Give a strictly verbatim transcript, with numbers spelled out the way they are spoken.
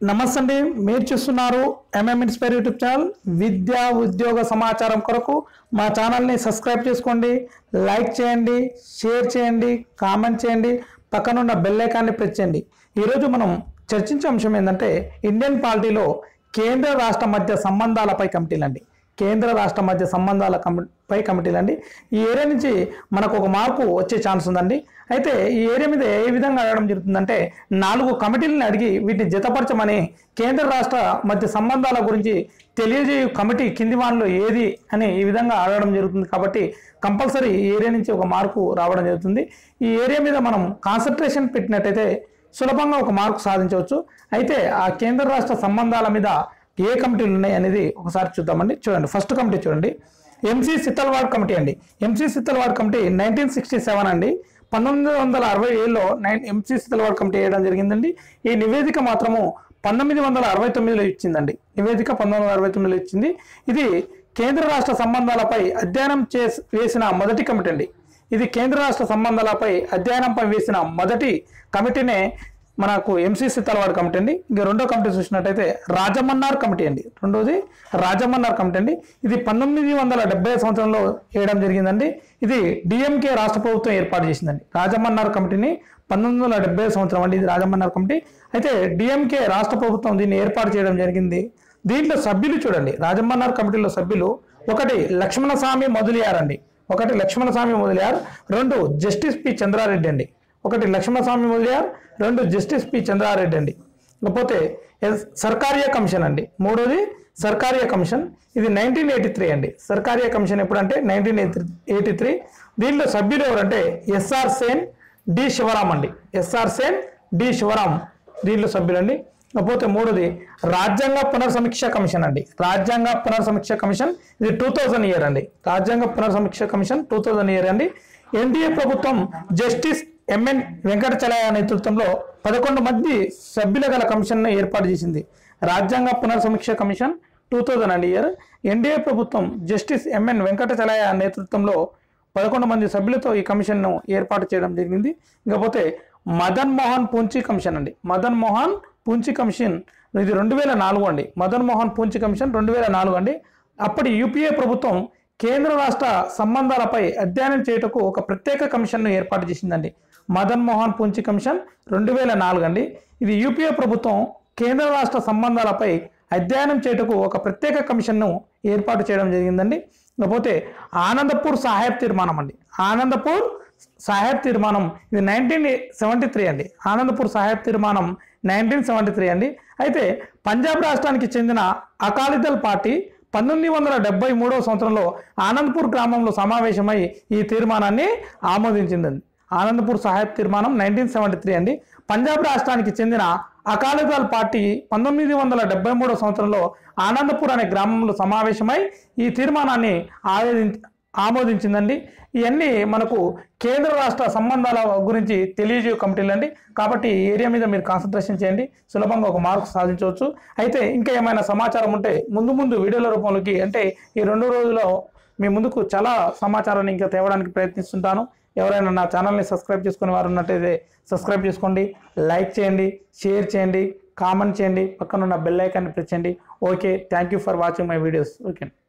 నమస్తే అండి, మీరు చూస్తున్నారు ఎంఎం ఇన్స్పైర్ యూట్యూబ్ ఛానల్. విద్యా ఉద్యోగ సమాచారం కొరకు మా ఛానల్ని సబ్స్క్రైబ్ చేసుకోండి, లైక్ చేయండి, షేర్ చేయండి, కామెంట్ చేయండి, పక్కనున్న బెల్ ఐకాన్ని ప్రెస్ చేయండి. ఈరోజు మనం చర్చించే అంశం ఏంటంటే ఇండియన్ పాలిటీలో కేంద్ర రాష్ట్ర మధ్య సంబంధాలపై కమిటీలు అండి. కేంద్ర రాష్ట్ర మధ్య సంబంధాల కమి పై కమిటీలు అండి. ఈ ఏరియా నుంచి మనకు ఒక మార్పు వచ్చే ఛాన్స్ ఉందండి. అయితే ఈ ఏరియా మీద ఏ విధంగా అడగడం జరుగుతుందంటే నాలుగు కమిటీలను అడిగి వీటిని జతపరచమని కేంద్ర రాష్ట్ర మధ్య సంబంధాల గురించి తెలియజేయు కమిటీ కింది వానిలో ఏది అని ఈ విధంగా అడగడం జరుగుతుంది. కాబట్టి కంపల్సరీ ఈ ఏరియా నుంచి ఒక మార్పు రావడం జరుగుతుంది. ఈ ఏరియా మీద మనం కాన్సన్ట్రేషన్ పెట్టినట్టయితే సులభంగా ఒక మార్కు సాధించవచ్చు. అయితే ఆ కేంద్ర రాష్ట్ర సంబంధాల మీద ఏ కమిటీలు ఉన్నాయి అనేది ఒకసారి చూద్దామండి. చూడండి, ఫస్ట్ కమిటీ చూడండి, ఎంసీ సితల్వాడ్ కమిటీ అండి. MC Setalvad committee nineteen sixty seven అండి, పంతొమ్మిది వందల అరవై ఏడులో నైన్ ఎంసీ సితల్వాడ్ కమిటీ వేయడం జరిగిందండి. ఈ నివేదిక మాత్రము పంతొమ్మిది వందల అరవై తొమ్మిదిలో ఇచ్చిందండి. నివేదిక పంతొమ్మిది వందల అరవై తొమ్మిదిలో ఇచ్చింది. ఇది కేంద్ర రాష్ట్ర సంబంధాలపై అధ్యయనం చేసి వేసిన మొదటి కమిటీ అండి. ఇది కేంద్ర రాష్ట్ర సంబంధాలపై అధ్యయనంపై వేసిన మొదటి కమిటీనే మనకు ఎంసీ సితల్వాడ్ కమిటీ అండి. ఇంకా రెండో కమిటీ చూసినట్టయితే రాజమన్నార్ కమిటీ అండి. రెండోది రాజమన్నార్ కమిటీ అండి. ఇది పంతొమ్మిది వందల డెబ్బై సంవత్సరంలో వేయడం జరిగిందండి. ఇది డిఎంకే రాష్ట్ర ప్రభుత్వం ఏర్పాటు చేసిందండి. రాజమన్నార్ కమిటీని పంతొమ్మిది వందల డెబ్బై సంవత్సరం అండి ఇది రాజమన్నార్ కమిటీ. అయితే డిఎంకే రాష్ట్ర ప్రభుత్వం దీన్ని ఏర్పాటు చేయడం జరిగింది. దీంట్లో సభ్యులు చూడండి, రాజమన్నార్ కమిటీలో సభ్యులు ఒకటి లక్ష్మణస్వామి మొదలియార్ అండి. ఒకటి లక్ష్మణస్వామి మొదలియార్, రెండు జస్టిస్ పి చంద్రారెడ్డి అండి. ఒకటి లక్ష్మణస్వామి మొదలియార్, రెండు జస్టిస్ పి చంద్రారెడ్డి అండి. ఇకపోతే సర్కారియా కమిషన్ అండి. మూడోది సర్కారియా కమిషన్, ఇది నైన్టీన్ ఎయిటీ త్రీ అండి. సర్కారియా కమిషన్ ఎప్పుడంటే నైన్టీన్ ఎయిటీ త్రీ. దీనిలో సభ్యులు ఎవరంటే ఎస్ఆర్ సేన్, డి శివరాం అండి. ఎస్ఆర్ సేన్, డి శివరాం దీనిలో సభ్యులండి. ఇకపోతే మూడోది రాజ్యాంగ పునర్సమీక్ష కమిషన్ అండి. రాజ్యాంగ పునర్సమీక్ష కమిషన్ ఇది టూ థౌజండ్ ఇయర్ అండి. రాజ్యాంగ పునర్సమీక్ష కమిషన్ టూ థౌజండ్ ఇయర్ అండి. ఎన్డీఏ ప్రభుత్వం జస్టిస్ ఎంఎన్ వెంకటచలయ నేతృత్వంలో పదకొండు మంది సభ్యుల గల కమిషన్ను ఏర్పాటు చేసింది. రాజ్యాంగ పునర్సమీక్ష commission two thousand and year. NDA ప్రభుత్వం జస్టిస్ ఎంఎన్ వెంకటచలయ నేతృత్వంలో పదకొండు మంది సభ్యులతో ఈ కమిషన్ను ఏర్పాటు చేయడం జరిగింది. ఇకపోతే మదన్ మోహన్ పూంచి కమిషన్ అండి. మదన్ మోహన్ పూంచి కమిషన్ ఇది రెండు వేల నాలుగు అండి. మదన్ మోహన్ పూంచి కమిషన్ రెండు వేల నాలుగు అండి. అప్పటి యూపీఏ ప్రభుత్వం కేంద్ర రాష్ట్ర సంబంధాలపై అధ్యయనం చేయుటకు ఒక ప్రత్యేక కమిషన్ను ఏర్పాటు చేసిందండి. మదన్ మోహన్ పూంచి కమిషన్ రెండు వేల నాలుగు అండి. ఇది యూపీఏ ప్రభుత్వం కేంద్ర రాష్ట్ర సంబంధాలపై అధ్యయనం చేయుటకు ఒక ప్రత్యేక కమిషన్ను ఏర్పాటు చేయడం జరిగిందండి. ఇకపోతే ఆనందపూర్ సాహెబ్ తీర్మానం అండి. ఆనందపూర్ సాహెబ్ తీర్మానం ఇది నైన్టీన్ సెవెంటీ త్రీ అండి. ఆనందపూర్ సాహెబ్ తీర్మానం నైన్టీన్ సెవెంటీ త్రీ అండి. అయితే పంజాబ్ రాష్ట్రానికి చెందిన అకాలీదళ్ పార్టీ పంతొమ్మిది వందల డెబ్బై మూడవ సంవత్సరంలో ఆనందపూర్ గ్రామంలో సమావేశమై ఈ తీర్మానాన్ని ఆమోదించిందండి. ఆనందపూర్ సాహెబ్ తీర్మానం నైన్టీన్ సెవెంటీ త్రీ అండి. పంజాబ్ రాష్ట్రానికి చెందిన అకాలీదళ్ పార్టీ పంతొమ్మిది వందల డెబ్బై మూడవ సంవత్సరంలో ఆనందపూర్ అనే గ్రామంలో సమావేశమై ఈ తీర్మానాన్ని ఆవేది ఆమోదించిందండి. ఇవన్నీ మనకు కేంద్ర రాష్ట్ర సంబంధాల గురించి తెలియజేయ కమిటీలు అండి. కాబట్టి ఈ ఏరియా మీద మీరు కాన్సన్ట్రేషన్ చేయండి, సులభంగా ఒక మార్కు సాధించవచ్చు. అయితే ఇంకా ఏమైనా సమాచారం ఉంటే ముందు ముందు వీడియోల రూపంలోకి అంటే ఈ రెండు రోజుల్లో మీ ముందుకు చాలా సమాచారాన్ని ఇంకా తేవడానికి ప్రయత్నిస్తుంటాను. ఎవరైనా నా ఛానల్ని సబ్స్క్రైబ్ చేసుకునే వారు ఉన్నట్టయితే సబ్స్క్రైబ్ చేసుకోండి, లైక్ చేయండి, షేర్ చేయండి, కామెంట్ చేయండి, పక్కన ఉన్న బెల్ ఐకాన్ని ప్రెస్ చేయండి. Okay, thank you for watching my videos. Okay.